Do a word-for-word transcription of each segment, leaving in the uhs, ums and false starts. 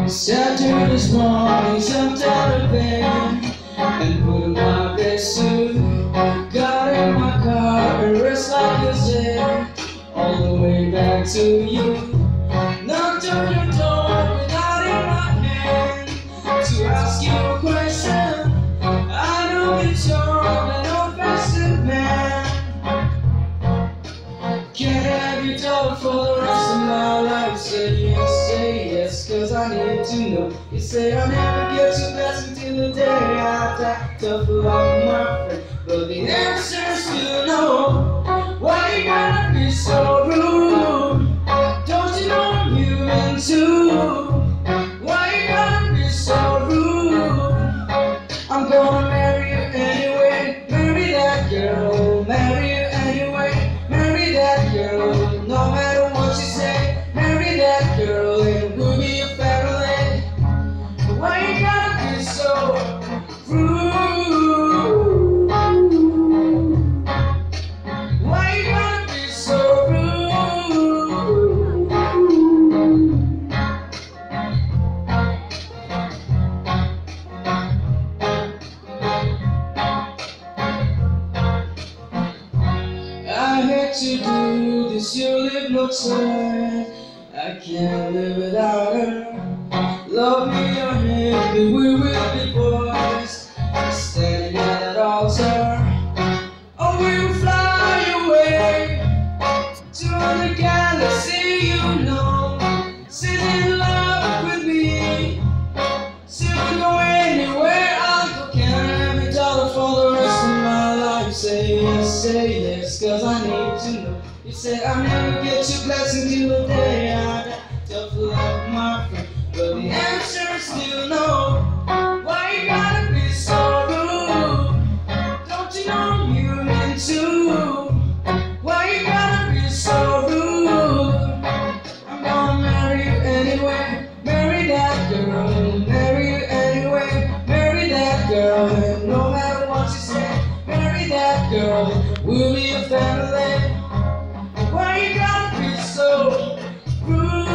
Saturday this morning, jumped out of bed and put on my best suit. Got in my car and raced like a jet all the way back to you. Knocked on your door without in my hand to ask you a question. I know that you're an offensive man. Can't have you talk for the rest of my life. Say yes, say yes, cause I need to know. You say I'll never get your blessing till the day I die. Tough love, my friend, but the answer's still no. Why you gotta be so rude? Don't you know I'm human too? Why you gotta be so rude? I'm gonna marry you anyway. Marry that girl, marry you anyway. Marry that girl, no matter what you say. Marry that girl and we'll be your family. Why you gotta be so rude? Why you gotta be so rude? I hate to do this, you leave no choice. I can't live without her. Love me or hate me, we will be boys. Standing at that altar, oh, we will fly away to the galaxy, you know. Sit in love with me, so we'll go anywhere I'll go. Can I have a dollar for the rest of my life? Say yes, say yes, cause I need to know. You said I'll never get your blessing till the day I die. Tough love, my friend, but the answer is still no. Why you gotta be so rude? Don't you know I'm human too? Why you gotta be so rude? I'm gonna marry you anyway. Marry that girl, marry you anyway. Marry that girl, and no matter what you say. Marry that girl, we'll be a family. Why you gotta be so rude?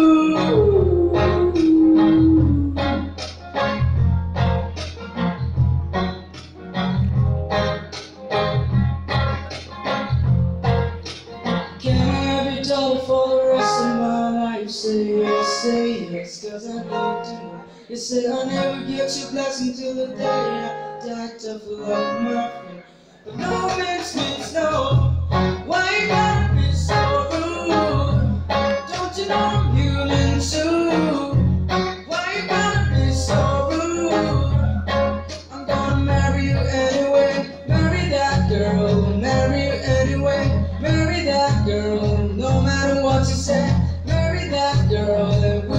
Can I have your dollar for the rest of my life? Say yes, say yes, cause I need to know. You said I'll never get your blessing till the day I die. Tough love, my friend, but no makes means no. Why you gotta be so rude? Don't you know I'm human too? Why you gotta be so rude? I'm gonna marry you anyway. Marry that girl, marry you anyway. Marry that girl, no matter what you say. Marry that girl and